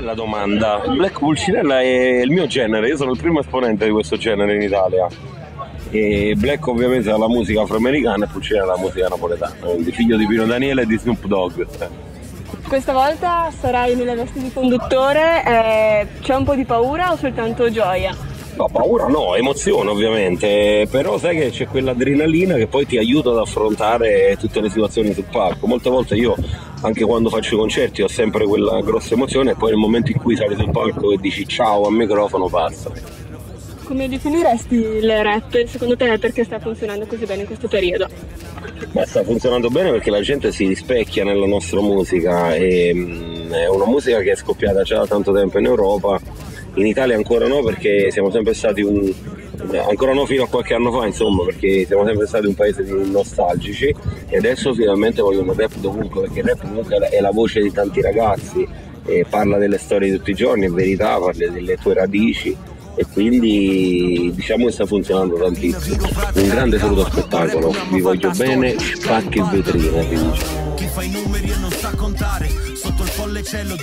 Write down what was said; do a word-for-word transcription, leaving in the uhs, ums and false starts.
bella domanda. Black Pulcinella è il mio genere, io sono il primo esponente di questo genere in Italia. E Black ovviamente è la musica afroamericana e Pulcinella è la musica napoletana, quindi figlio di Pino Daniele e di Snoop Dogg. Questa volta sarai nelle vesti di conduttore, eh, c'è un po' di paura o soltanto gioia? No, paura no, emozione ovviamente, però sai che c'è quell'adrenalina che poi ti aiuta ad affrontare tutte le situazioni sul palco. Molte volte io, anche quando faccio i concerti, ho sempre quella grossa emozione e poi nel momento in cui sali sul palco e dici ciao al microfono passa. Come definiresti il rap secondo te perché sta funzionando così bene in questo periodo? Ma sta funzionando bene perché la gente si rispecchia nella nostra musica e mh, è una musica che è scoppiata già da tanto tempo in Europa. In Italia ancora no, perché siamo sempre stati un... ancora no fino a qualche anno fa, insomma, perché siamo sempre stati un paese di nostalgici e adesso finalmente vogliono rap dovunque, perché il rap comunque è la voce di tanti ragazzi e parla delle storie di tutti i giorni, è verità, parla delle tue radici e quindi diciamo che sta funzionando tantissimo. Un grande saluto spettacolo, vi voglio bene, spacchi e vetrine, vi dice. Chi fa i numeri e non sa contare sotto il folle cielo